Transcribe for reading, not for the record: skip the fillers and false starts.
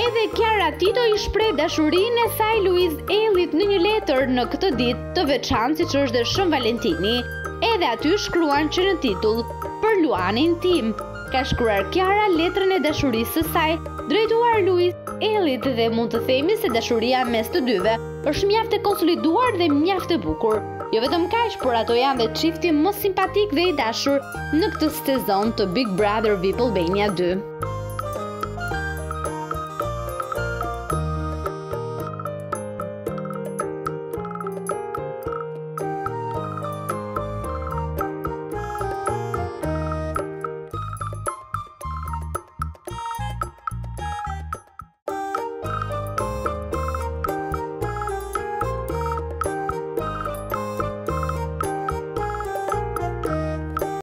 Edhe Kiara Tito i shpreh dashurinë e saj Luiz Ejllit në një letër në këtë ditë të veçantë siç është dhe Shën Valentini. Edhe aty shkruan që në titull "Për Luanin tim". Ka shkruar Kiara letrën e dashurisë së saj, drejtuar Luiz Ejllit dhe mund të themi se dashuria mes të dyve është mjaft e konsoliduar dhe mjaft e bukur. Jo vetëm kaq, por ato janë dhe çifti më simpatik dhe i dashur në këtë sezon të Big Brother VIP Albania 2.